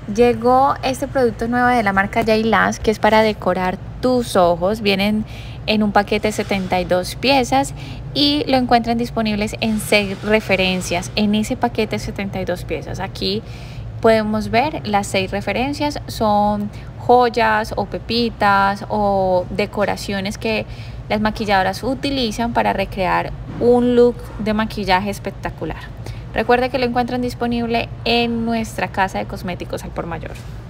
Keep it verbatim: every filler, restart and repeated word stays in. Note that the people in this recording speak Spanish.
Llegó este producto nuevo de la marca Jaylash, que es para decorar tus ojos. Vienen en un paquete de setenta y dos piezas y lo encuentran disponibles en seis referencias en ese paquete de setenta y dos piezas. Aquí podemos ver las seis referencias, son joyas o pepitas o decoraciones que las maquilladoras utilizan para recrear un look de maquillaje espectacular. Recuerde que lo encuentran disponible en nuestra casa de cosméticos al por mayor.